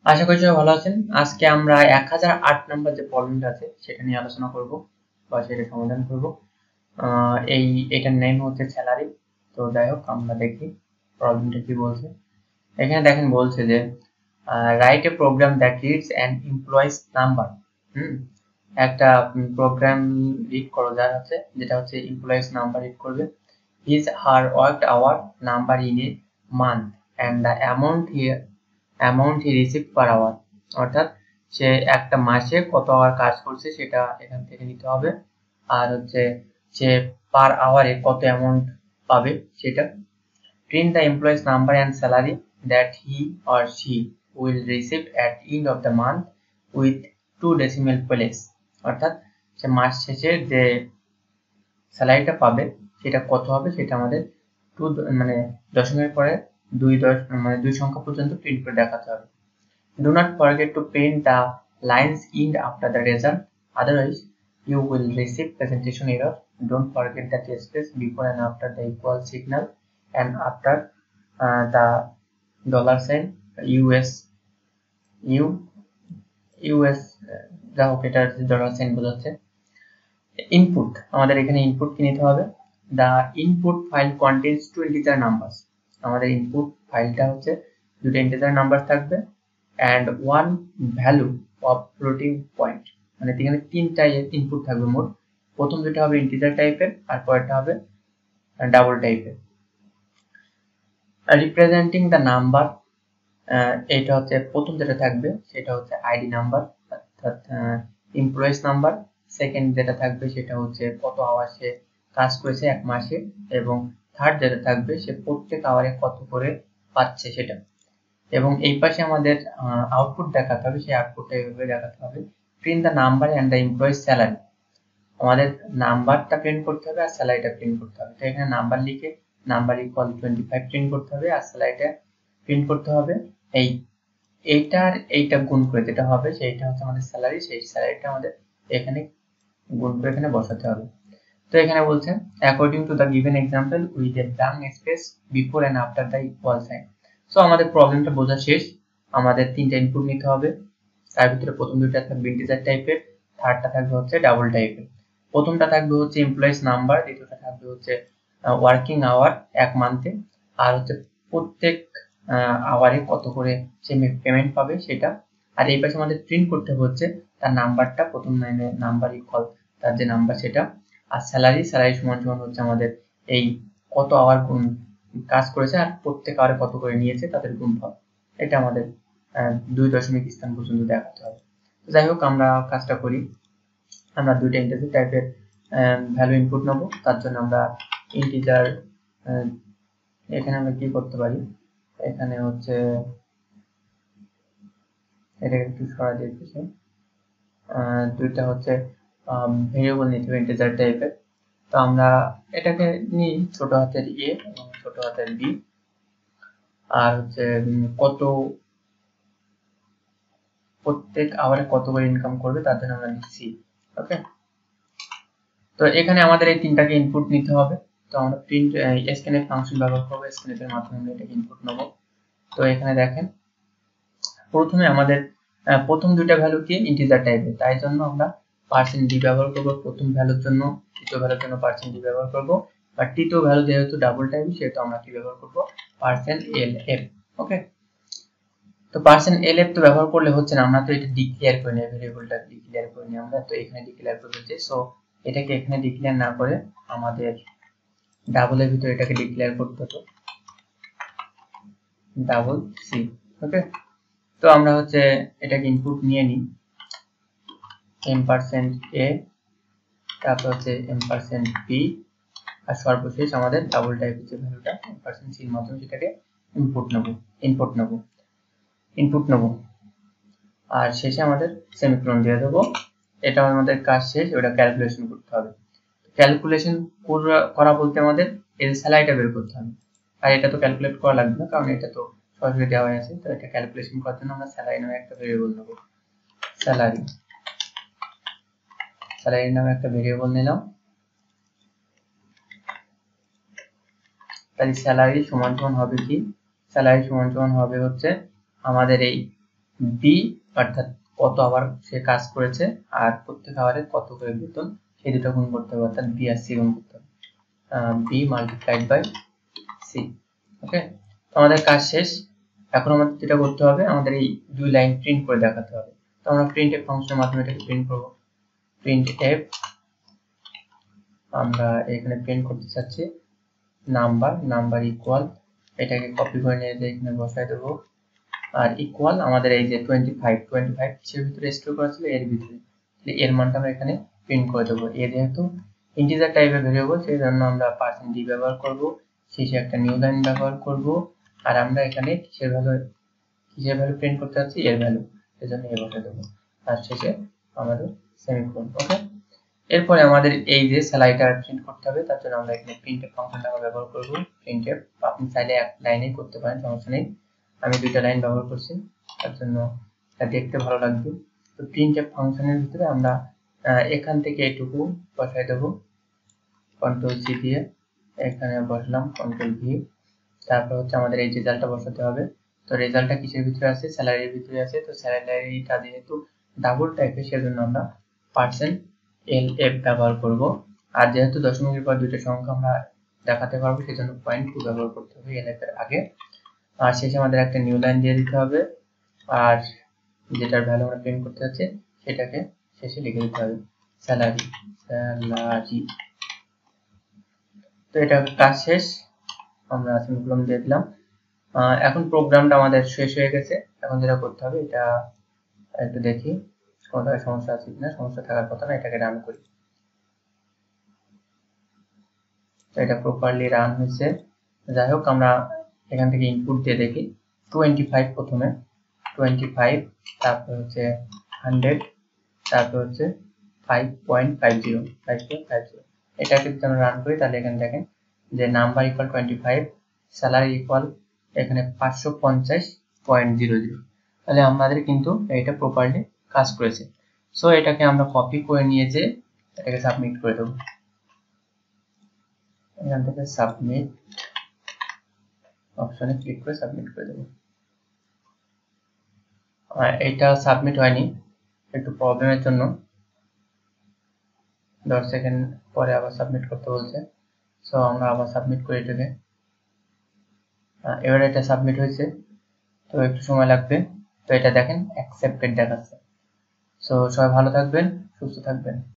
আশা করি সবাই ভালো আছেন। আজকে আমরা 1008 নম্বর যে প্রবলেমটা আছে সেটা নিয়ে আলোচনা করব বা সেটা সমাধান করব। এটার নেম হচ্ছে স্যালারি। তো যাই হোক আমরা দেখি প্রবলেমটা কি বলছে। এখানে দেখেন বলছে যে write a program that reads an employee's number. একটা প্রোগ্রাম রিড করো যেটা হচ্ছে এমপ্লয়িজ নাম্বার রিড করবে। His her worked hour number in a month and the amount he received per hour, অর্থাৎ সে একটা মাসে কত আওয়ার কাজ করছে সেটা এখান থেকে নিতে হবে, আর হচ্ছে সে পার আওয়ারে কত অ্যামাউন্ট পাবে সেটা। Print the employee's number and salary that he or she will receive at end of the month with 2 decimal place, অর্থাৎ সে মাস শেষে যে স্যালারিটা পাবে সেটা কত হবে সেটা আমাদের দশমিকের পরে দুই সংখ্যা পর্যন্ত প্রিন্ট করে দেখাতে হবে। Do not forget to print the lines in after the result, otherwise you will receive presentation error. Don't forget that space before and after the equal signal and after the $sign US যা হোক এটা $sign বোঝাচ্ছে। Input, আমাদের এখানে input কি নিতে হবে। The input file contains 2 integer numbers. আমাদের ইনপুট ফাইলটা হচ্ছে দুটো ইন্টিজার নাম্বার থাকবে and one value of floating point, মানে এখানে তিনটা ইনপুট থাকবে মোট। প্রথম যেটা হবে ইন্টিজার টাইপের আর পরেরটা হবে ডাবল টাইপের। রিপ্রেজেন্টিং দ্য নাম্বার, এটা হচ্ছে প্রথম যেটা থাকবে সেটা হচ্ছে আইডি নাম্বার অর্থাৎ এমপ্লয়িজ নাম্বার। সেকেন্ড যেটা থাকবে সেটা হচ্ছে কত আওয়ার সে কাজ করেছে এক মাসে, এবং থার্ড যেটা থাকবে সে প্রত্যেক আওয়ারে কত করে পাচ্ছে সেটা। এবং এই পাশে আমাদের আউটপুট দেখাতে হবে, সেই আউটপুটটা এইভাবে দেখাতে হবে। Print the number and the employee's salary, আমাদের নাম্বারটা প্রিন্ট করতে হবে আর স্যালারিটা প্রিন্ট করতে হবে। তো এখানে নাম্বার লিখে নাম্বার ইকুয়াল 25 প্রিন্ট করতে হবে আর স্যালারিটা প্রিন্ট করতে হবে। এইটা গুণ করে যেটা হবে সেইটা হচ্ছে আমাদের স্যালারি, সেই স্যালারিটা আমাদের এখানে গুণ করে এখানে বসাতে হবে। তো এখানে বলছে according to the given example with a blank space before and after the equal sign. So আমাদের প্রবলেমটা বোঝা শেষ। আমাদের তিনটা ইনপুট নিতে হবে, তার ভিতরে প্রথম দুইটা থাকবে ইন্টিজার টাইপের, থার্ডটা থাকবে হচ্ছে ডাবল টাইপের। প্রথমটা থাকবে হচ্ছে এমপ্লয়িজ নাম্বার, দ্বিতীয়টা থাকবে হচ্ছে ওয়ার্কিং আওয়ার এক মান্থে, আর হচ্ছে প্রত্যেক আওয়ারে কত করে সে পেমেন্ট পাবে সেটা। আর এই পাশে আমাদের প্রিন্ট করতে হচ্ছে তার নাম্বারটা, প্রথম লাইনে নাম্বার ইকুয়াল তার যে নাম্বার সেটা, আর স্যালারি সমান সমান হচ্ছে আমাদের এই কত আওয়ার কাজ করেছে আর প্রত্যেক আওয়ারে কত করে নিয়েছে তাদের গুণফল। এটা আমাদের 2 দশমিক স্থান পর্যন্ত দেখাতে হবে। যাই হোক আমরা কাজটা করি। আমরা দুইটা ইন্টিজার টাইপের ভ্যালু ইনপুট নেব। তার জন্য আমরা ইন্টিজার, এখানে আমরা কি করতে পারি, এখানে হচ্ছে এটাকে একটু সরা দিয়েছি। দুইটা হচ্ছে ভেরিয়েবল নিতে হবে ইন্টিজার টাইপের। তো আমরা এটাকে নিই ছোট হাতের এ এবং ছোট হাতের বি, আর হচ্ছে কত প্রত্যেক আওয়ারে কত করে ইনকাম করবে তার জন্য আমরা লিখছি। ওকে, তো এখানে আমাদের এই তিনটাকে ইনপুট নিতে হবে। তো আমরা প্রিন্ট স্ক্যানএফ ফাংশন ব্যবহার করব, স্ক্যানএফ এর মাধ্যমে আমরা এটাকে ইনপুট নেব। তো এখানে দেখেন প্রথমে আমাদের প্রথম দুইটা ভ্যালু কি ইন্টিজার টাইপের, তাই জন্য আমরা %d ব্যবহার করব প্রথম ভ্যালুর জন্য, দ্বিতীয় ভ্যালুর জন্য %d ব্যবহার করব, আর তৃতীয় ভ্যালু যেহেতু ডাবল টাইপ সেহেতু আমরা কি ব্যবহার করব %lf। ওকে, তো %lf তো ব্যবহার করলে হচ্ছে না, আমরা তো এটা ডিক্লেয়ার করে নিই, ভেরিয়েবলটা ডিক্লেয়ার করে নিই আমরা। তো এখানে ডিক্লেয়ার করব যে, সো এটাকে এখানে ডিক্লেয়ার না করে আমাদের ডাবল এর ভিতরে এটাকে ডিক্লেয়ার করতে হতো ডাবল সি। ওকে, তো আমরা হচ্ছে এটাকে ইনপুট নিয়ে নিই m%a, তারপর হচ্ছে m%b, আর সর্বশেষ আমাদের ডাবল টাইপের যে ভ্যালুটা m%c এর মাধ্যমে সেটাকে ইনপুট নেব, আর শেষে আমাদের সেমিকোলন দিয়ে দেবো। এটা আমাদের কাজ শেষ, ওটা ক্যালকুলেশন করতে হবে। ক্যালকুলেশন করা বলতে আমাদের এর স্যালারিটা বের করতে হবে, আর এটা তো ক্যালকুলেট করা লাগবে না কারণ এটা তো সরাসরি দেওয়া আছে। তো এটা ক্যালকুলেশন করার জন্য আমরা স্যালারি নামে একটা ভেরিয়েবল নেব। স্যালারি নামে একটা ভেরিয়েবল নিলাম। তাহলে স্যালারি সমান সমান হবে কি, স্যালারি সমান সমান হবে হচ্ছে আমাদের এই বি অর্থাৎ কত আবার সে কাজ করেছে আর প্রত্যেক আওয়ারে কত করে বেতন, সেই দুটো গুণ করতে হবে, অর্থাৎ বি আর সি গুণ করতে হবে, B multiplied by C. Okay, তো আমাদের কাজ শেষ। এখন আমাদের যেটা করতে হবে, আমাদের এই দুই লাইন প্রিন্ট করে দেখাতে হবে। তো আমরা প্রিন্ট এফ ফাংশনের মাধ্যমে এটাকে প্রিন্ট করব। প্রিন্ট এফ, আমরা এখানে প্রিন্ট করতে চাচ্ছি নাম্বার ইকুয়াল, এটাকে কপি করে নিয়ে এখানে বসাই দেবো, আর ইকুয়াল আমাদের এই যে 25 কিসের ভিতরে স্টোর করা ছিল, এর ভিতরে, এর মানটা আমরা এখানে প্রিন্ট করে দেবো। এ যেহেতু ইন্টিজার টাইপের ভেরিয়েবল, সেই জন্য আমরা %d ব্যবহার করব, শেষে একটা নিউ লাইন ব্যবহার করব, আর আমরা এখানে কিসের ভ্যালু প্রিন্ট করতে যাচ্ছি, এর ভ্যালু, সেজন্য এ বসে দেবো, আর শেষে আমাদের সেমিকোলন। ওকে, এরপরে আমাদের এই যে স্যালারিটা প্রিন্ট করতে হবে, তার জন্য আমরা এখানে প্রিন্টএফ ফাংশনটা ব্যবহার করব। প্রিন্টএফ আপনি চাইলে এক লাইনেই করতে পারেন, সমস্যা নেই, আমি দুইটা লাইন ব্যবহার করছি, তার জন্য এটা দেখতে ভালো লাগবে। তো প্রিন্টএফ ফাংশনের ভিতরে আমরা এখান থেকে এটুকু বসাই দেব, কন্ট্রোল সি দিয়ে এখানে বসলাম, কন্ট্রোল ভি, তারপর হচ্ছে আমাদের এই রেজাল্টটা বসাতে হবে। তো রেজাল্টটা কিসের ভিতরে আছে, স্যালারির ভিতরে আছে। তো স্যালারিটা যেহেতু ডাবল টাইপের, সেজন্য আমরা %LF ব্যবহার করব, আর যেহেতু দশমিকের পর দুইটা সংখ্যা আমরা দেখাতে পারবো, সেজন্য 0.2 ব্যবহার করতে হবে LF এর আগে, আর শেষে আমাদের একটা নিউ লাইন দিয়ে দিতে হবে, আর যেটার ভ্যালু আমরা প্রিন্ট করতে যাচ্ছি সেটাকে শেষে লিখে দিতে হবে, স্যালারি। তো এটা কাজ শেষ, আমরা সেমিকোলন দিয়ে দিলাম। এখন প্রোগ্রামটা আমাদের শেষ হয়ে গেছে। এখন যেটা করতে হবে, এটা একটু দেখি কোনো জায়গায় সমস্যা আছে কিনা, সমস্যা থাকার কথা না, এটাকে রান করি। তো এটা প্রপারলি রান হয়েছে। যাই হোক, আমরা এখান থেকে ইনপুট দিয়ে দেখি, 25 প্রথমে, 25, তারপর হচ্ছে 100, তারপর হচ্ছে 5.50, এটাকে যদি আমরা রান করি, তাহলে এখানে দেখেন যে নাম্বার ইকুয়াল 25, স্যালারি ইকুয়াল এখানে 550.00, তাহলে আমাদের কিন্তু এটা প্রপারলি কাজ করেছে। সো এটাকে আমরা কপি করে নিয়ে যে এটাকে সাবমিট করে দেবো, এখান থেকে সাবমিট অপশনে ক্লিক করে সাবমিট করে দেবো। এটা সাবমিট হয়নি, একটু প্রবলেমের জন্য 10 সেকেন্ড পরে আবার সাবমিট করতে বলছে। সো আমরা আবার সাবমিট করি এটাকে, এবার এটা সাবমিট হয়েছে, তো একটু সময় লাগবে। তো এটা দেখেন অ্যাকসেপ্টেড দেখাচ্ছে। সো সবাই ভালো থাকবেন, সুস্থ থাকবেন।